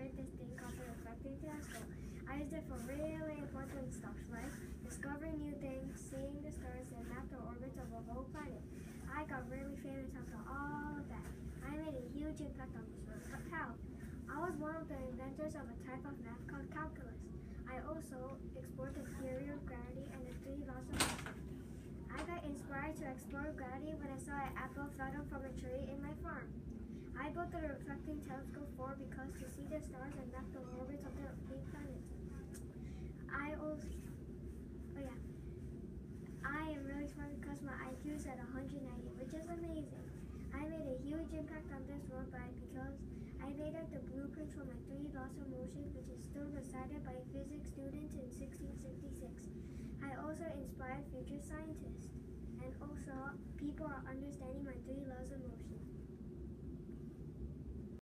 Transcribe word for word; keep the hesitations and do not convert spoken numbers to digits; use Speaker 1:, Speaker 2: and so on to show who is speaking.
Speaker 1: discovered this thing called the reflecting telescope. I used it for really important stuff like discovering new things, seeing the stars, and map the orbits of a whole planet. I got really famous after all of that. I made a huge impact on this world. But how? I was one of the inventors of a type of math called calculus. I also explored the theory of gravity and the three laws of motion. I got inspired to explore gravity when I saw an apple falling from a tree in my farm. I built the reflecting telescope for because to see the stars and map the orbits of the eight planets. I also, oh yeah, I am really smart because my I Q is at one hundred ninety, which is amazing. I made a huge impact on this world by because I made up the blueprints for my three laws of motion, which is still recited by physics students in sixteen sixty-six. I also inspired future scientists, and also people are understanding my three laws of motion.